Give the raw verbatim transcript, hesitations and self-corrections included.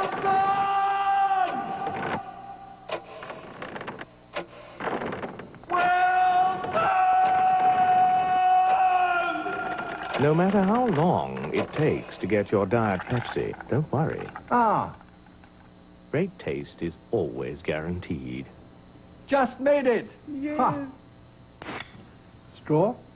No matter how long it takes to get your Diet Pepsi, don't worry. Ah. Great taste is always guaranteed. Just made it. Yes. Ha. Straw?